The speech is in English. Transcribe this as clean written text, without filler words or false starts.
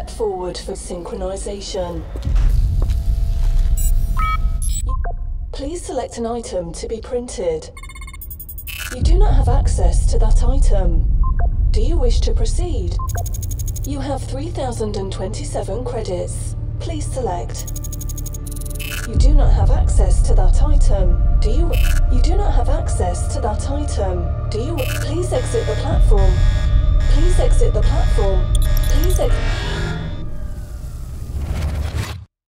step forward for synchronization. Please select an item to be printed. You do not have access to that item. Do you wish to proceed? You have 3,027 credits. Please select. You do not have access to that item. You do not have access to that item. Please exit the platform. Please exit the platform. Please exit.